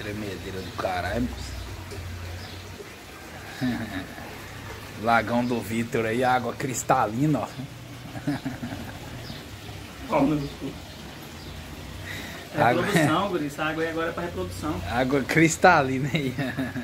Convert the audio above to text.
tremedeira do caralho, moço. Lagão do Vitor aí, água cristalina, ó. Reprodução, guri. Essa água aí agora é pra reprodução. Água cristalina aí.